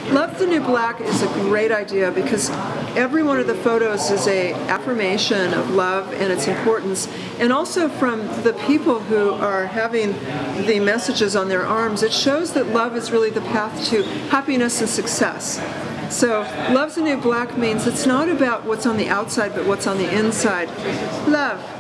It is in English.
Love the New Black is a great idea because every one of the photos is an affirmation of love and its importance, and also from the people who are having the messages on their arms, it shows that love is really the path to happiness and success. So Love's the New Black means it's not about what's on the outside but what's on the inside. Love.